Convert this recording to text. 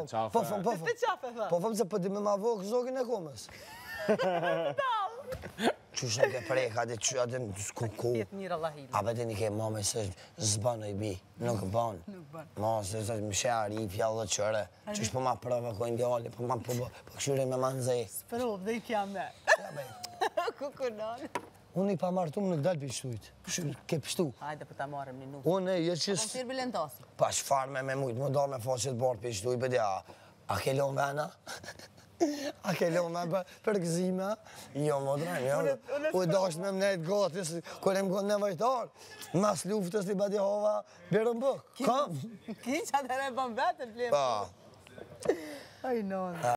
Po fëm se pëdi me ma vokë zokin e komës. Qysh në ke preka, atë s'ku ku. A vete një ke mame se zbanë i bi, nuk banë. Ma se më shari, fjallë dhe qëre. Qysh po ma provokojnë djali, po këshyre me manzej. Sprov dhe i kja me. Kukunon. Unë i pa martu më nuk dalë pishtujt. Ke pështu. Hajde për ta marrëm një nuk. Unë e qështë... Po firë bilentasi. Pa shfar me mujtë, më do me faqet bërë pishtuj, për dja. A ke lon vena? A ke lon me për gëzime? Jo, më drejnë, jo. U dasht me mnejt gatis, kër e më gonë nevajtar. Mas luftës i badi hova, bërën bëk. Kam? Kinë që atër e bën vetën, flemë. Pa. Aj, nonë.